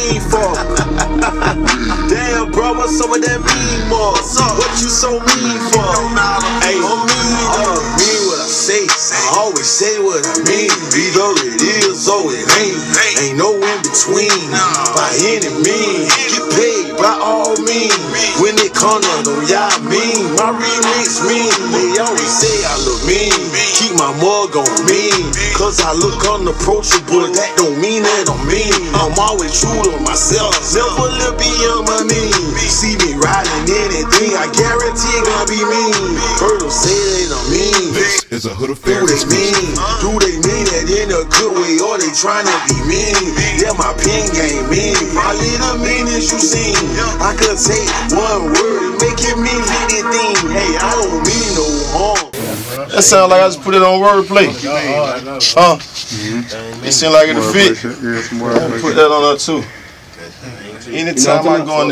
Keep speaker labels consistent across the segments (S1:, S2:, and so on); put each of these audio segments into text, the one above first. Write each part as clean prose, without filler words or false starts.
S1: mean for? Damn, bro, what's up with that mean more? What you so mean for? Hey, I'm mean what I say. I always say what I mean. Either it is or it ain't. Ain't no in between. By any means, get paid by all means. When it comes to them, y'all mean. My remix mean. They always say I look mean. Keep my mug on me. Cause I look unapproachable. That don't mean that I'm mean. I'm always true to myself. Never live beyond my means. See me riding anything, I guarantee it gonna be mean. Heard them say they don't mean.
S2: It's a hood affair.
S1: Do they mean? Do they mean that in a good way or they trying to be mean? Yeah, my pen game mean. Probably the meanest you seen. I could take one word and make it mean anything. Hey, I don't mean no harm.
S3: That sound like I just put it on Wordplay. Huh? It seemed like it'll fit. Put that on there too. Anytime I go in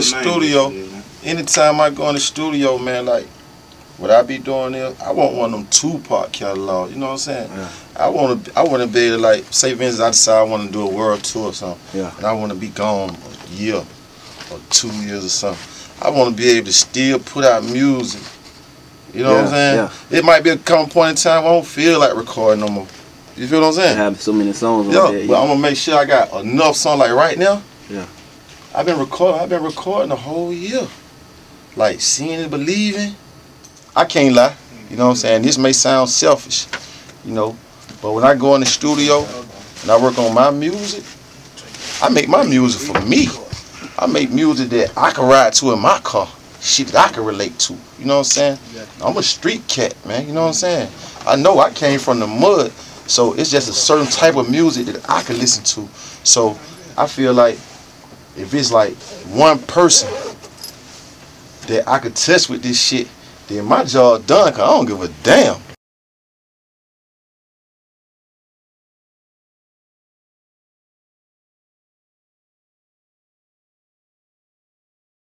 S3: the studio, man, like what I be doing there, I want one of them two-part catalogs. You know what I'm saying?
S4: Yeah.
S3: I want to be able to, like, say, for instance, I decide I want to do a world tour or something, and I want to be gone a year or 2 years or something. I want to be able to still put out music. You know what I'm saying?
S4: Yeah.
S3: It might be a come point in time I don't feel like recording no more. You feel what I'm saying?
S4: I have so many songs on there.
S3: But I'm gonna make sure I got enough songs. Like right now,
S4: yeah,
S3: I've been recording the whole year. Like seeing and believing. I can't lie. You know what I'm saying? This may sound selfish, you know, but when I go in the studio and I work on my music, I make my music for me. I make music that I can ride to in my car. Shit that I can relate to. You know what I'm saying? I'm a street cat, man. You know what I'm saying? I know I came from the mud, so it's just a certain type of music that I can listen to. So I feel like if it's like one person that I could touch with this shit, then my job done, cause I don't give a damn.